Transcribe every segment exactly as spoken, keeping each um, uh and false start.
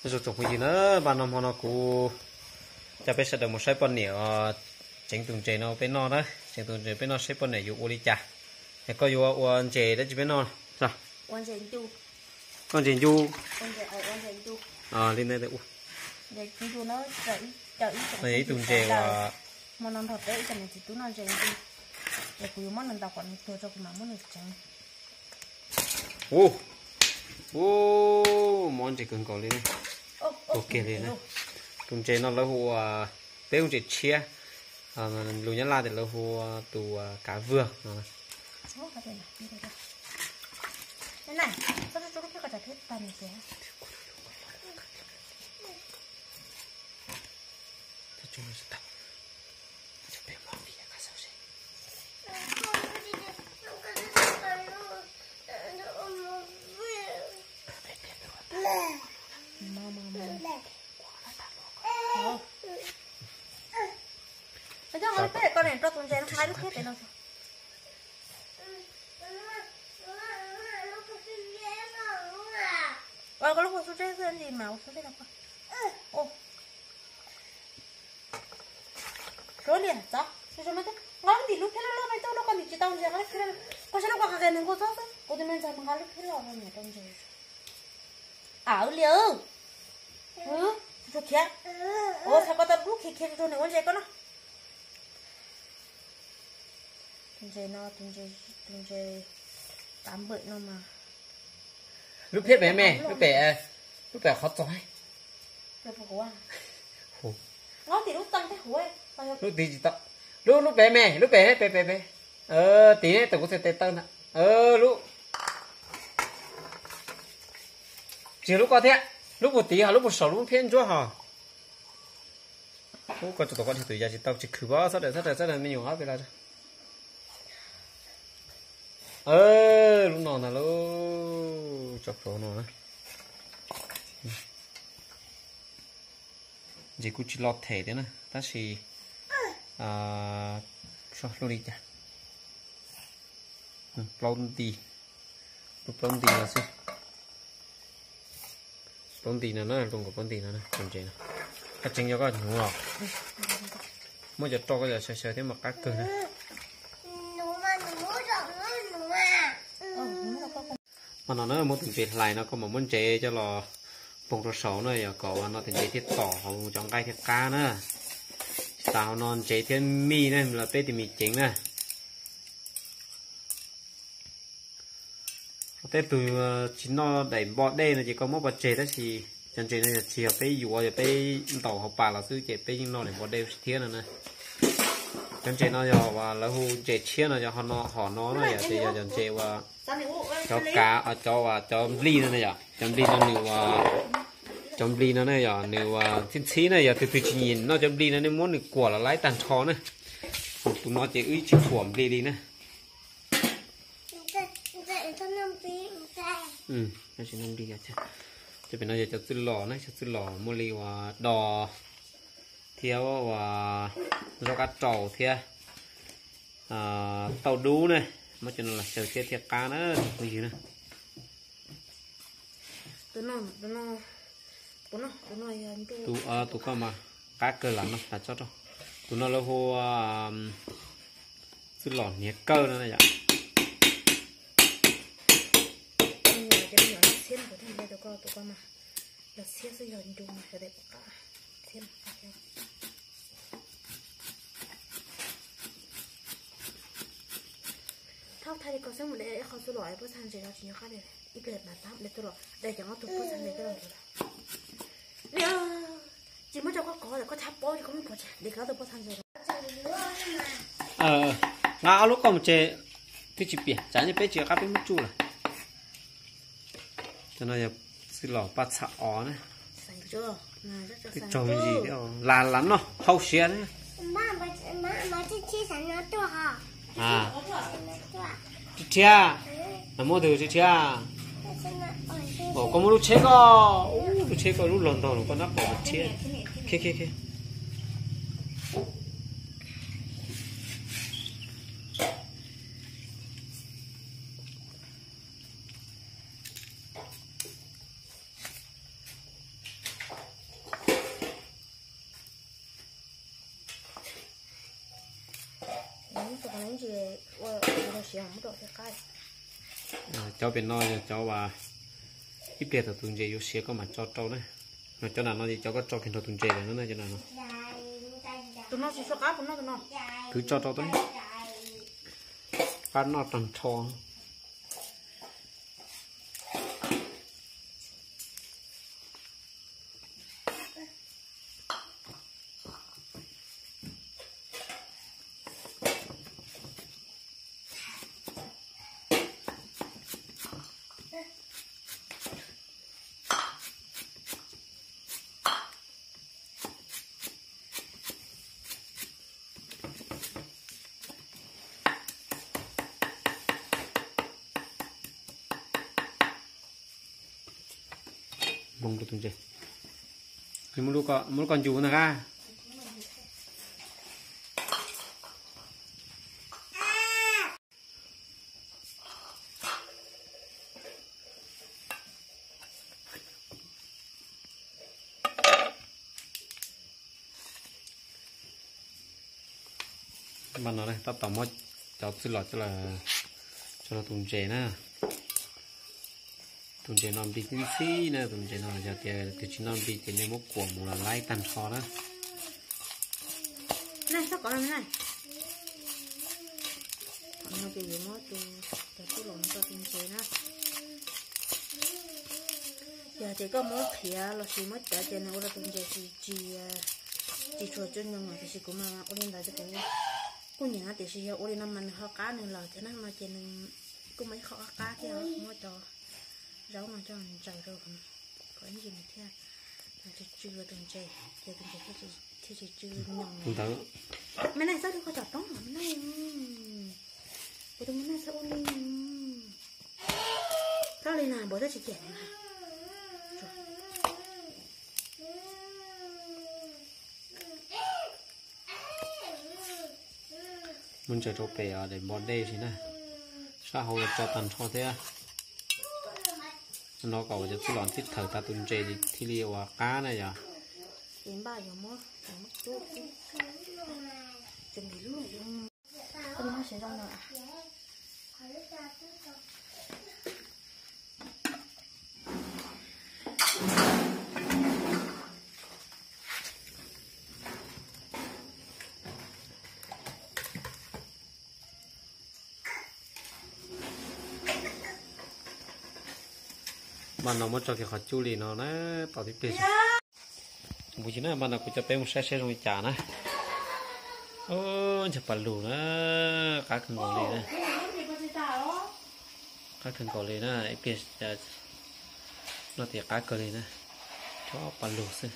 rồi chụp cái gì nữa ban năm họ cụจะไปเสด็จมาใช้ปนเหนียวเจ๋งตุนเจนเอาไปนอนนะเจ๋งตุนเจไปนอนใช้ปนเหนียวอยู่โอริจ่าแล้วก็อยู่วันเจได้จะไปนอนจ้ะวันเจนจูวันเจนจูวันเจเออวันเจนจูอ่าลินได้แต่อู้เด็กจูnó chạy chạy nàyตุนเจว่ามันนอนถัดได้แต่เนี่ยจูนอนเจนจูเด็กกูยังมันนอนตาก่อนตัวจะกูมามันนอนจังโอ้โอ้มอนเจเกินก่อนเลยนะโอเคเลยนะตุนเจนอนแล้วหัวเป้งเจเชียอ่ามันลุยยันลาแต่แล้วหัวตัวกาเวือกนะโอ้กาเวือกนี่นั่นก็จะจุดแค่กระจายเทปตานี่เสียจะจุดจะตัดจะเป็นมอมีอะไรก็เสียมามามาแล้วจะเอาไปก่อนเนี่ยตัวตุนเจนคล้ายลูกเทพเลยเนาะว่าก็ลูกสุดเจนเพื่อนดีมาสุดเจนแล้วก็โอ้รู้เลยจ้ะใช่ไหมจ๊ะงั้นดิลูกเทพเราไม่ต้องลูกกันดิจิตาอุนเจนอะไรขึ้นก็ฉันก็แค่หนึ่งก็ซ้อสิก็จะไม่จำงั้นลูกเทพเราเนี่ยตุนเจนอ้าวเลี้ยวเออสุดแค่โอ้ถ้าก็ตัดลูกขี้เกียจตัวหนึ่งวันเจก็เนาะตุนเจเนาะตุนเจตุนเจตามเบิดเนาะมาลูกเพชรแม่แม่ลูกแปะลูกแปะเขาจ่อยลูกหัวง้อตีลูกตังแต่หัวลูกตีจิตลูกลูกแปะแม่ลูกแปะแปะแปะแปะเออตีเนี่ยแต่กูจะเตะตั้งนะเออลูกchỉ lúc có thế lúc một tí hả lúc một sáu lúc phiên chúa hả lúc có chỗ có thể tùy ra chỉ tao chỉ khử bao sao để sao để sao để mình nhiều hết về là ơ lúc nào là lúc chọc số nó chỉ cứ chỉ lọt thể thế này ta chỉ à sao luôn đi chả lâu đi lúc lâu đi là sao bông tì này nó là trong của bông tì này còn chế này cắt chừng cho có nhủ rồi mới giờ cho cái giờ sờ sờ thế mà cắt cứng này mà nó nói một tình tiết lại nó có một món chế cho lò bông rau sấu này giờ có nó tình tiết thiết tỏ hồng trong cây thiết cá nữa tao non chế thêm mì này là tê thì mì chính này thế từ chính nó đẩy bọt đây là chỉ có một bọt chế đó thì chân chế này là chỉ phải dùa để phải tàu học bà là sư chế phải nhưng nó để bọt đây thiết này này chân chế nó giờ và là hu chế chiên là cho họ nó họ nó này thì giờ chân chế và cho cá ở cho và cho ly này giờ cho ly nó nhiều cho ly nó này giờ nhiều thiên xí này giờ từ từ chỉ nhìn nó cho ly nó nên muốn được quả là lái tàn chó này tụi nó chỉ uy chỉ phỏm ly đi này ừ nó chỉ nông đi chứจะเป็นอะไรจะซื้อหล่อนะจะซื้อหล่อโมลีว่าดอเที่ยวว่าเรากัดเต่าเที่ยเต่าดูเนี่ยมาจนlà chờเที่ยเที่ยcá nữa cái gì nữa tụi nó tụi nó tụi nó tụi nó tụi à tụi con mà cá cơ lắm nó là cho cho tụi nó là hồซื้อหล่อเนี้ยcơ nữa này vậy xiên của thằng đây tụi con tụi con mà là xiên sẽ dần dùng mà sẽ đẹp cả xiên thao thay có xem một lẽ không số loại bữa sáng gì đó chỉ nhớ khác này ít lệ mà tám lệ tôi rồi đây chẳng có tụi bữa sáng này tôi rồi nè chỉ mới cho có có là có tháp bó thì không có chả để có tụi bữa sáng gì ờ ngã lúc còn chơi cái chỉ biển chẳng như bé chỉ các bé mất chu rồi cho nên là xin lỗi bắt sạ ó này cái trồng gì đấy là lắm nó hậu xé đấy má má má chị chia sẻ nó to hả à chị chia là mua từ chị chia bỏ con mua lúc chế co lúc chế co lúc lần đầu con nắp bỏ một chia kia kia kia còn những gì ôi nó xí không được cái cái cháu bên nói cho cháu và ít biệt là tuần gì yêu xía có mặt cho cháu đấy mà cho nào nó thì cháu có cho cái đồ tuần gì đấy nữa cho nào nó tụi nó chỉ số cá tụi nó tụi nó cứ cho cháu đấy bắt nó tròn tròn mong được tuần gì thì muốn lúc con muốn con chú nữa ca mà nó đây tao tao mới cháu xin lỗi cho là cho là tuần trẻ nè tuần trẻ nằm đi tin xí nè tuần trẻ nằm giờ thì từ chỉ nằm đi thì nên một quả một là lái tàn kho đó này sao có làm này nó cái gì mới từ từ cái lồng cho tuần trẻ nè giờ chỉ có mỗi khía là chỉ mới trả tiền nữa là tuần trẻ thì chỉ chỉ cho chân nhưng mà thì cũng mà ôn lại cho cái cô nhà thì chỉ ôn lên năm mình họ cá nên là thế nên mà tiền cũng mấy khó cá theo mới cho rau mà cho mình trời rồi có những gì mà theo thì chưa từng chơi chưa từng chơi thì thì thì chưa nhồng mấy này sao đi có chọt đó mấy này bữa mấy này sao ôn đi sao lên nào bữa ta chỉ kẹt này muốn chơi trò bè để bỏ đê thì nè sao hồi cho tàn cho thế à nó cầu cho cái lon thịt thở ta tuần chơi thì liều à cá này à đến ba giờ mới mất chút chuẩn bị luôn con nó sẽ rong nữa mà nó mới cho cái hạt chu lì nó nó tao tiếp đi bữa chín này mà nó cũng cho bé một xe xe rồi trả nè ơ chụp bản lù nó cá cần cổ lì nè cá cần cổ lì nè ấy biết nó thì cá cờ lì nè cho bản lù xem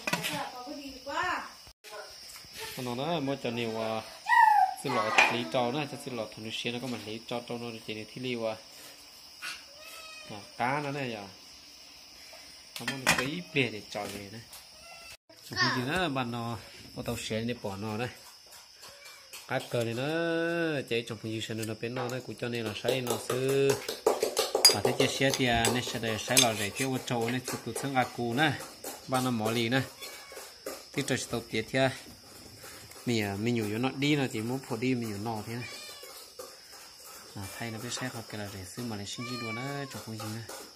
nó nó mới cho nhiều xin lỗi lý trâu nè cho xin lỗi thằng xe nó có mình lý trâu trâu nó chỉ để thi liêu à cá nó này giờ không có cái bể để chọn về này chụp gì nữa bạn nó có tàu xe để bỏ nó đây cá cờ này nó chạy trong phần dưới nó bên nó đây cũng cho nên là sấy nó sư và thế chia sẻ thì nên sẽ để sấy lò để tiêu trâu này chụp tụt sang cù nè bạn nó mỏ lì nè thì cho tàu tiệt theo mình mình nhủ nó đi là chỉ muốn phổ đi mình nhủ nọ thế này thay nó biết sấy hoặc cái là để xứ mà lại sinh chi đùa nó trong phần gì nè